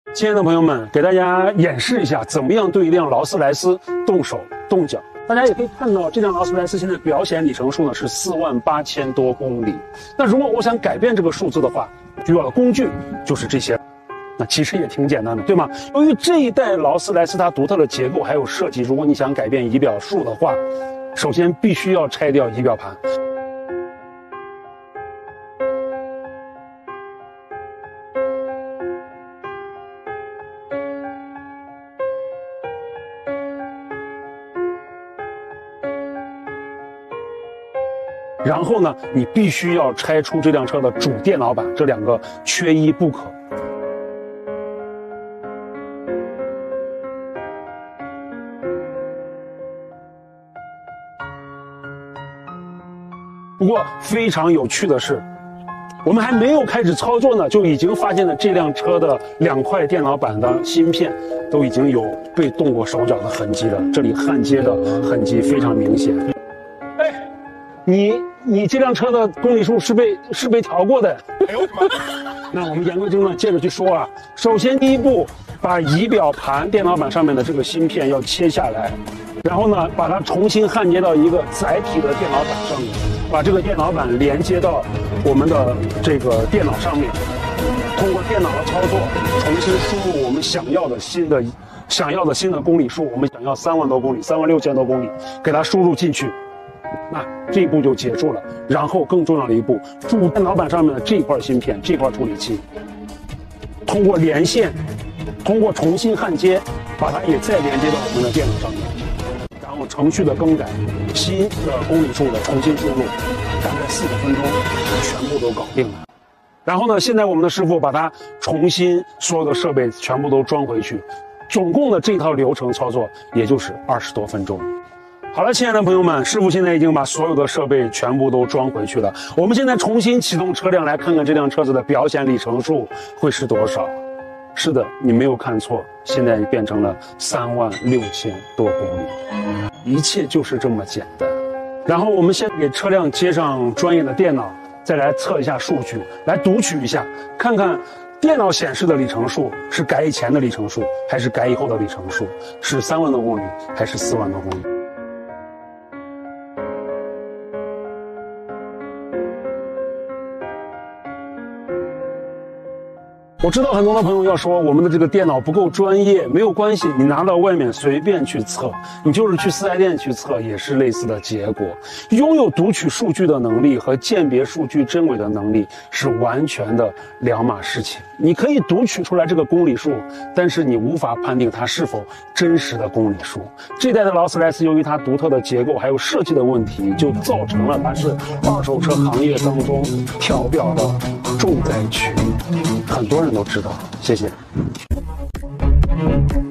亲爱的朋友们，给大家演示一下怎么样对一辆劳斯莱斯动手动脚。大家也可以看到，这辆劳斯莱斯现在表显里程数呢是48000多公里。那如果我想改变这个数字的话，需要的工具就是这些。那其实也挺简单的，对吗？由于这一代劳斯莱斯它独特的结构还有设计，如果你想改变仪表数的话，首先必须要拆掉仪表盘。然后呢，你必须要拆出这辆车的主电脑板，这两个缺一不可。不过非常有趣的是，我们还没有开始操作呢，就已经发现了这辆车的2块电脑板的芯片都已经有被动过手脚的痕迹了，这里焊接的痕迹非常明显。哎，你这辆车的公里数是被调过的。哎呦我的妈！那我们言归正传，接着去说啊。首先第一步，把仪表盘电脑板上面的这个芯片要切下来，然后呢，把它重新焊接到一个载体的电脑板上面，把这个电脑板连接到我们的这个电脑上面，通过电脑的操作，重新输入我们想要的新的公里数，我们想要3万多公里、36000多公里，给它输入进去。那这一步就结束了。然后更重要的一步，主电脑板上面的这块芯片、这块处理器，通过连线，通过重新焊接，把它也再连接到我们的电脑上面。然后程序的更改，新的公里数的重新输入，大概4个分钟全部都搞定了。然后呢，现在我们的师傅把它重新所有的设备全部都装回去，总共的这套流程操作也就是20多分钟。好了，亲爱的朋友们，师傅现在已经把所有的设备全部都装回去了。我们现在重新启动车辆，来看看这辆车子的表显里程数会是多少。是的，你没有看错，现在变成了36000多公里，一切就是这么简单。然后我们先给车辆接上专业的电脑，再来测一下数据，来读取一下，看看电脑显示的里程数是改以前的里程数，还是改以后的里程数，是3万多公里，还是4万多公里。我知道很多的朋友要说我们的这个电脑不够专业，没有关系，你拿到外面随便去测，你就是去4S店去测也是类似的结果。拥有读取数据的能力和鉴别数据真伪的能力是完全的两码事情。你可以读取出来这个公里数，但是你无法判定它是否真实的公里数。这代的劳斯莱斯由于它独特的结构还有设计的问题，就造成了它是二手车行业当中调表的重灾区，很多人都知道。谢谢。